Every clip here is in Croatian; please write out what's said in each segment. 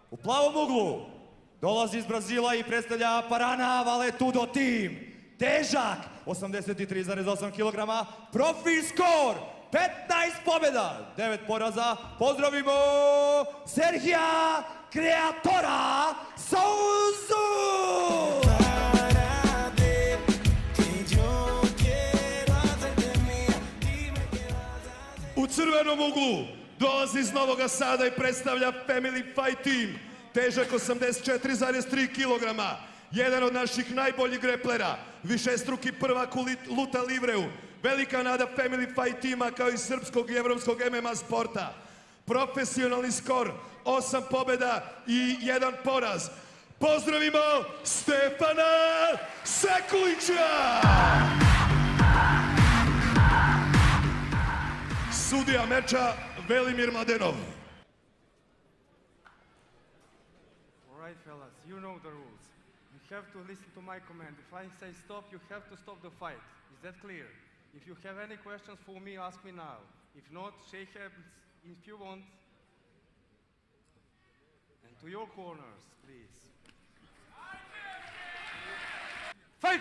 U plavom uglu dolazi iz Brazila i predstavlja Parana Valetudo Team. Težak 83,8 kg, profil skor 15 pobjeda, 9 poraza. Pozdravimo Sergija Kreatora Souzu! U crvenom uglu dolazi iz Novog Sada i predstavlja Family Fight Team. Težak 84,3 kg. Jedan od naših najboljih greplera, višestruki prvak u luta livreu, velika nada Family Fight Teama kao i srpskog i evropskog MMA sporta. Profesionalni skor, 8 pobjeda i 1 poraz. Pozdravimo Stefana Sekulića! Sudija meča Velimir Mladenov. All right, fellas, you know the rules. You have to listen to my command. If I say stop, you have to stop the fight. Is that clear? If you have any questions for me, ask me now. If not, shake hands if you want. And to your corners, please. Fight!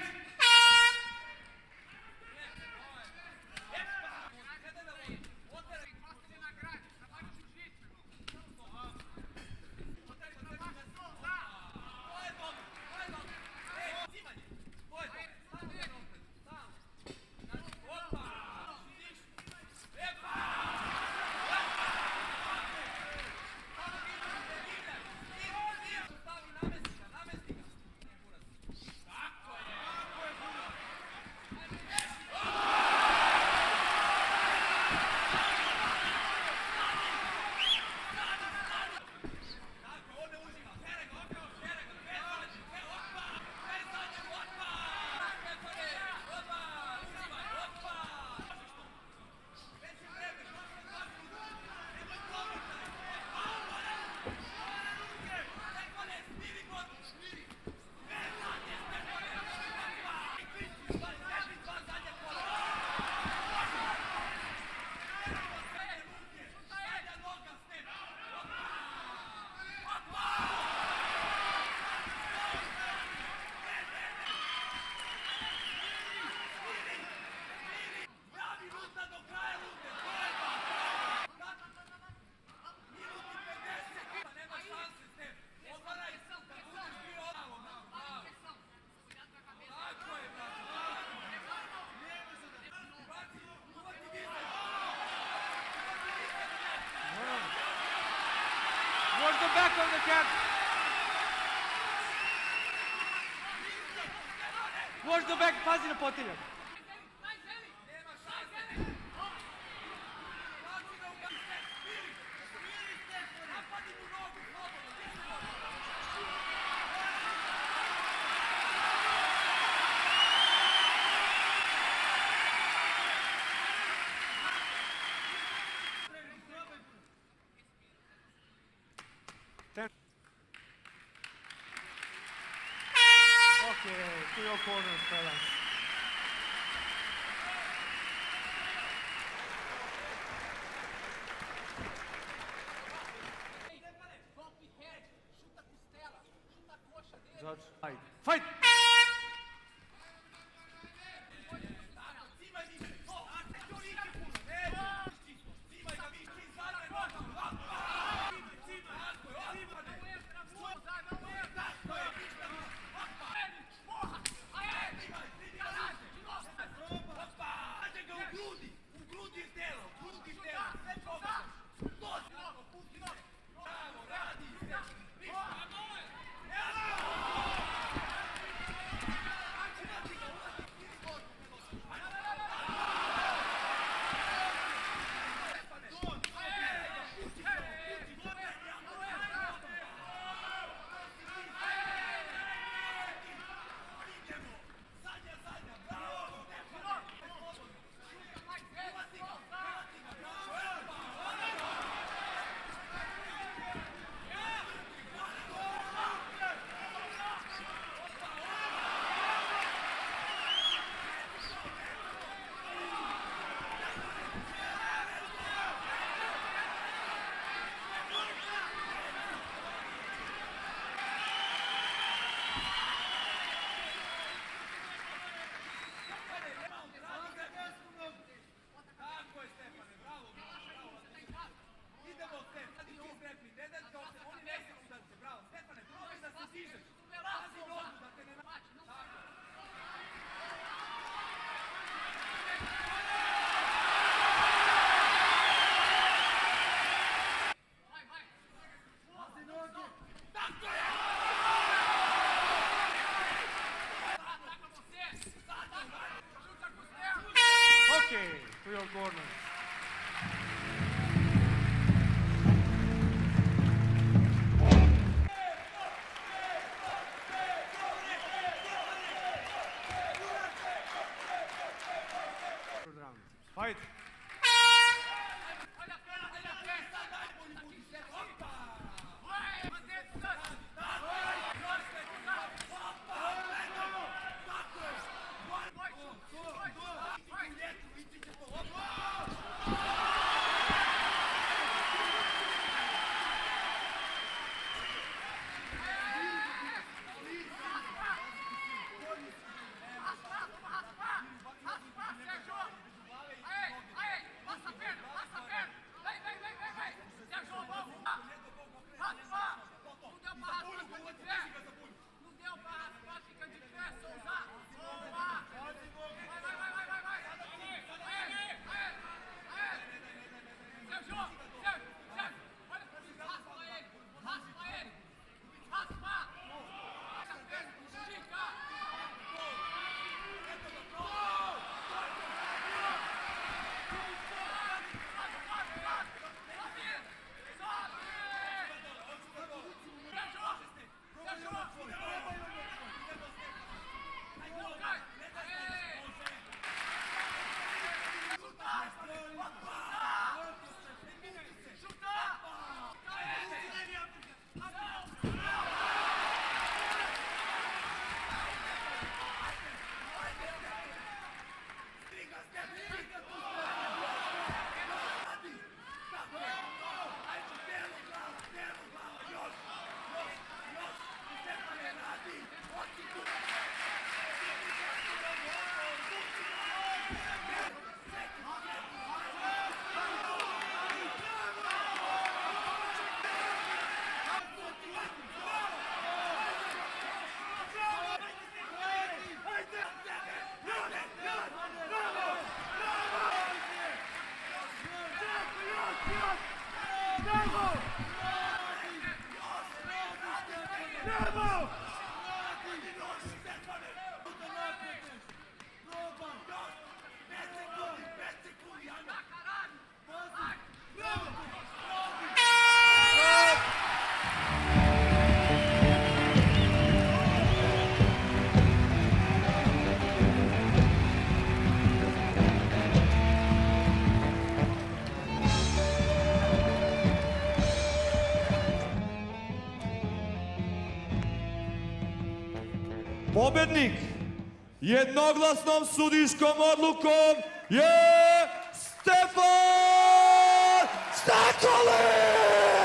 Watch the back of the cat. Watch the back, pazi na potiljak. Okay, to your corners, fellas. Judge, fight. Fight! Pobednik jednoglasnom sudiškom odlukom je Stefan Stakolić!